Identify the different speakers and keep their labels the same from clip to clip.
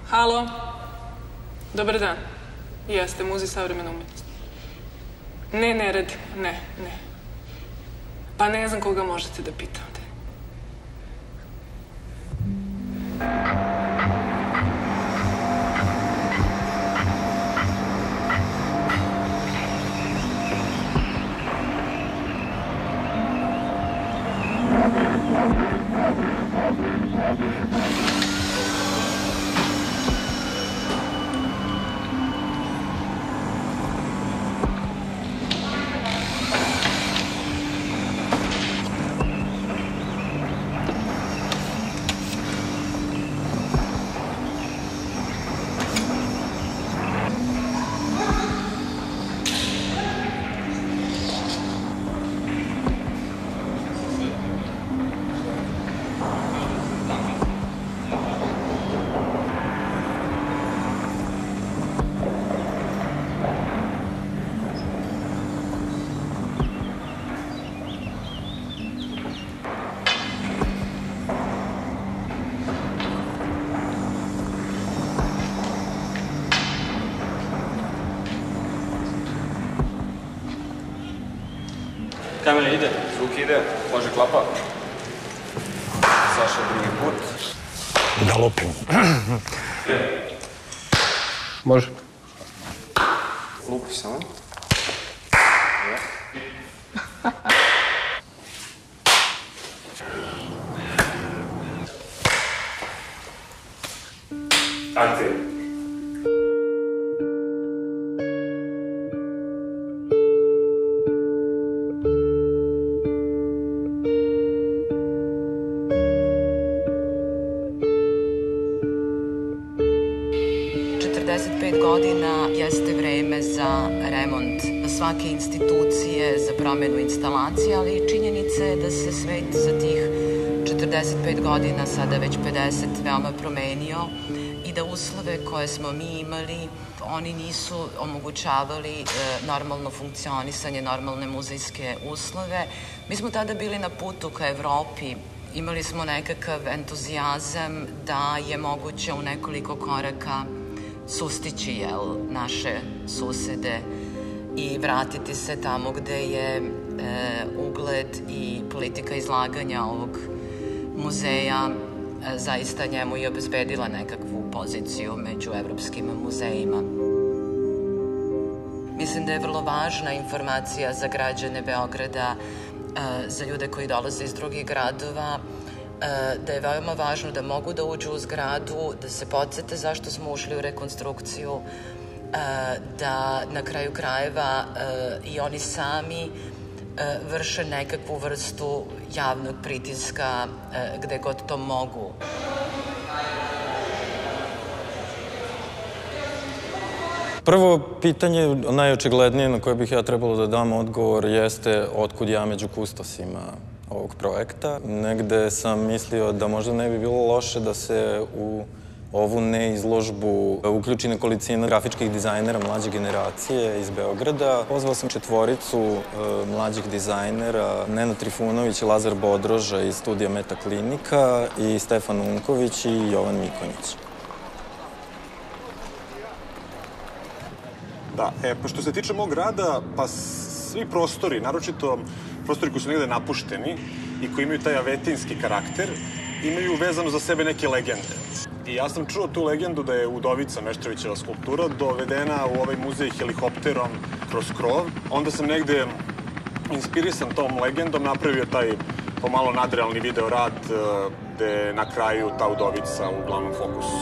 Speaker 1: Halo? Dobar dan. Jeste, Muzej savremene umetnosti. Ne radimo, ne. Pa ne znam koga možete da pitate.
Speaker 2: Kamera ide, zvuk ide, može klapa. Saša drugi put.
Speaker 3: Da lupim.
Speaker 2: Može. Lupi samo. Akcija.
Speaker 4: 45 godina jeste vreme za remont svake institucije, za promenu instalacije, ali i činjenica je da se svet za tih 45 godina, sada već 50, veoma promenio i da uslove koje smo mi imali, oni nisu omogućavali normalno funkcionisanje, normalne muzejske uslove. Mi smo tada bili na putu ka Evropi. Imali smo nekakav entuzijazam da je moguće u nekoliko koraka sustići naše susede i vratiti se tamo gde je ugled i politika izlaganja ovog muzeja zaista njemu i obezbedila nekakvu poziciju među evropskim muzejima. Mislim da je vrlo važna informacija za građane Beograda, za ljude koji dolaze iz drugih gradova, da je veoma važno da mogu da uđu u zgradu, da se podsete zašto smo ušli u rekonstrukciju, da na kraju krajeva i oni sami vrše nekakvu vrstu javnog pritiska gde god to mogu.
Speaker 3: Prvo pitanje, najočiglednije na koje bih ja trebalo da dam odgovor, jeste otkud ja među kustosima ovog projekta. Negde sam mislio da možda ne bi bilo loše da se u ovu neizložbu uključi nekolicina grafičkih dizajnera mlađe generacije iz Beograda. Pozvao sam četvoricu mlađih dizajnera, Nenad Trifunović i Lazar Bodroža iz studija Meta Klinika i Stefan Unković i Jovan Mikonjić.
Speaker 5: Da, pa što se tiče mog rada, pa svi prostori, naročito prostori koji su negde napušteni i koji imaju taj avetinski karakter, imaju vezano za sebe neke legende. I ja sam čuo tu legendu da je Udovica, Meštrovićeva skulptura, dovedena u ovaj muzej helikopterom kroz krov. Onda sam negde inspirisan tom legendom napravio taj pomalo nadrealni video rad gde je na kraju ta Udovica u glavnom fokusu.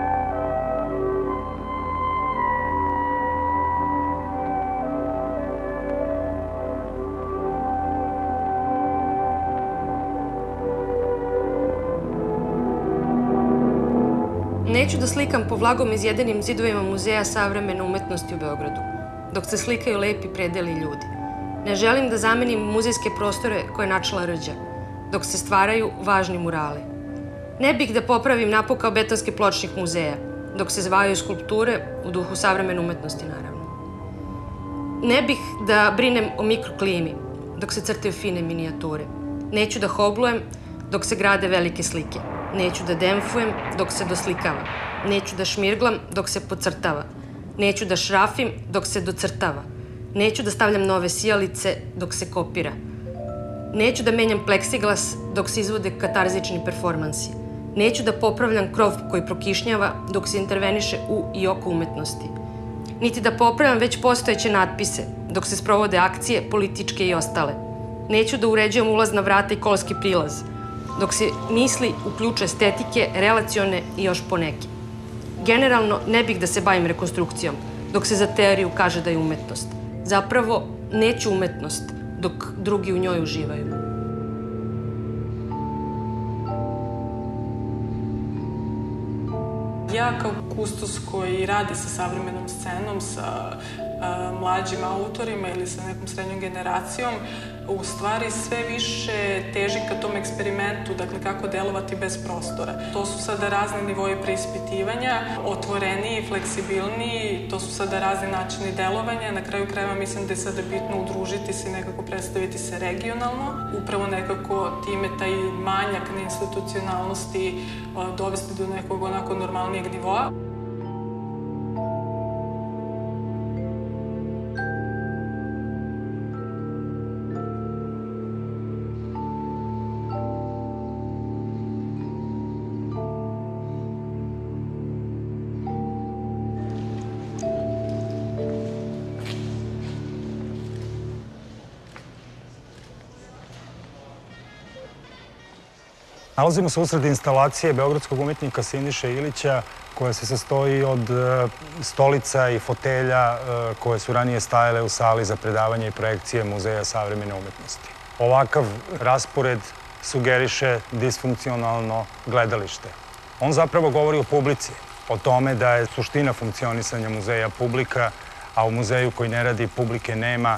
Speaker 6: Neću da slikam po vlagom izjedenim zidovima Muzeja savremene umetnosti u Beogradu, dok se slikaju lepi predeli ljudi. Ne želim da zamenim muzejske prostore koje načela Rđa, dok se stvaraju važni murali. Ne bih da popravim napukao betonski pločnik muzeja, dok se zvaju skulpture u duhu savremene umetnosti, naravno. Ne bih da brinem o mikroklimi, dok se crtaju fine minijature. Neću da hoblujem, dok se grade velike slike. Neću da demfujem dok se doslikava. Neću da šmirglam dok se podcrtava. Neću da šrafim dok se docrtava. Neću da stavljam nove sijalice dok se kopira. Neću da menjam pleksiglas dok se izvode katarzični performansi. Neću da popravljam krov koji prokišnjava dok se interveniše u i oko umetnosti. Niti da popravljam već postojeće natpise dok se sprovode akcije, političke i ostale. Neću da uređujem ulazna vrata i kolski prilaz, dok se misli uključu estetike, relacione i još poneke. Generalno, ne bih da se bavim rekonstrukcijom, dok se za teoriju kaže da je umetnost. Zapravo, neću umetnost, dok drugi u njoj uživaju.
Speaker 1: Ja kao kustos koji radi sa savremenom scenom, sa mlađim autorima ili sa nekom srednjom generacijom, u stvari sve više teži ka tom eksperimentu, dakle kako delovati bez prostora. To su sada razni nivoji preispitivanja, otvoreniji, fleksibilniji, to su sada razni načini delovanja. Na kraju krajeva mislim da je sada bitno udružiti se i nekako predstaviti se regionalno. Upravo nekako time taj manjak neinstitucionalnosti dovesti do nekog onako normalnijeg nivoa.
Speaker 7: Nalazimo se usred instalacije beogradskog umetnika Sindiše Ilića, koja se sastoji od stolica i fotelja koje su ranije stajale u sali za predavanje i projekcije Muzeja savremene umetnosti. Ovakav raspored sugeriše disfunkcionalno gledalište. On zapravo govori o publici, o tome da je suština funkcionisanja muzeja publika, a u muzeju koji ne radi publike nema.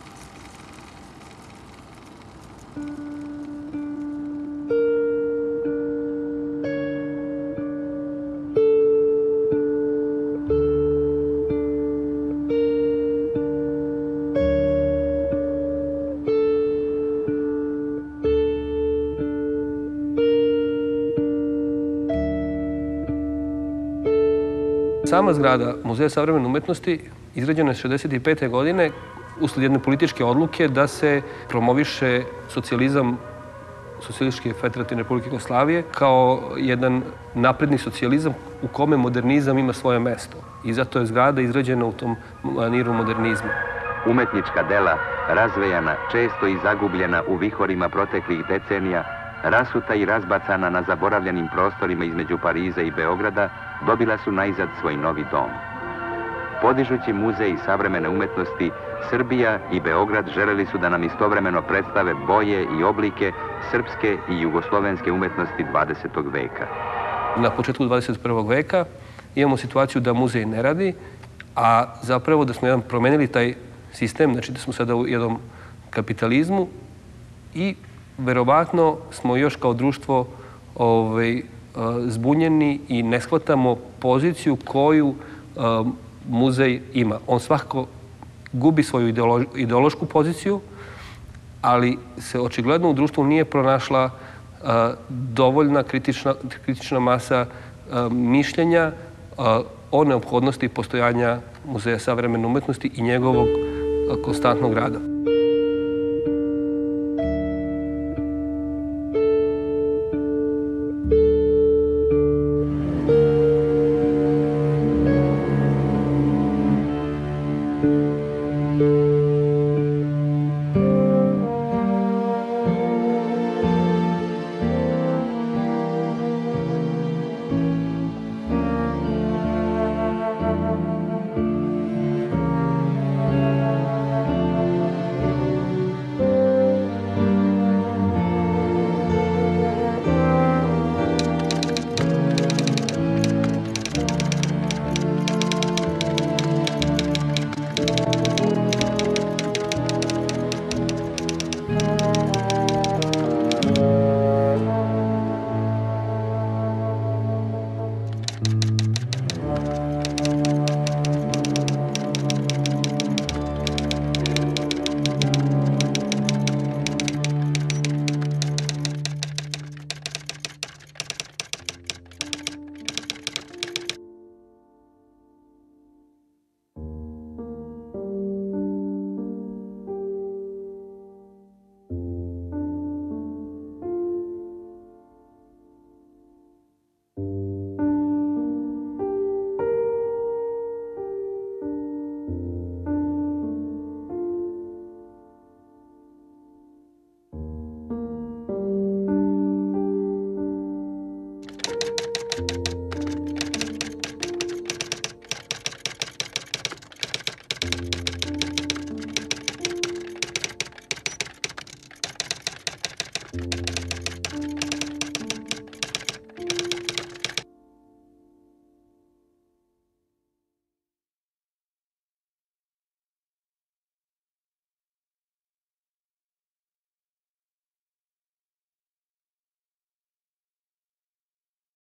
Speaker 8: Sama zgrada Muzeja savremene umetnosti izgrađena je 1965. godine usled jedne političke odluke da se promoviše socijalizam Socijalističke federativne republike Jugoslavije kao jedan napredni socijalizam u kome modernizam ima svoje mesto. I zato je zgrada izgrađena u tom maniru modernizma.
Speaker 9: Umetnička dela, razvejana, često i zagubljena u vihorima proteklih decenija, rasuta i razbacana na zaboravljenim prostorima između Pariza i Beograda, dobila su najzad svoj novi dom. Podižući muzej savremene umetnosti, Srbija i Beograd želeli su da nam istovremeno predstave boje i oblike srpske i jugoslovenske umetnosti 20. veka.
Speaker 8: Na početku 21. veka imamo situaciju da muzej ne radi, a zapravo da smo promenili taj sistem, znači da smo sada u jednom kapitalizmu i verovatno smo još kao društvo zbunjeni i ne shvatamo poziciju koju muzej ima. On svakako gubi svoju ideološku poziciju, ali se očigledno u društvu nije pronašla dovoljna kritična masa mišljenja o neophodnosti postojanja Muzeja savremene umetnosti i njegovog konstantnog rada.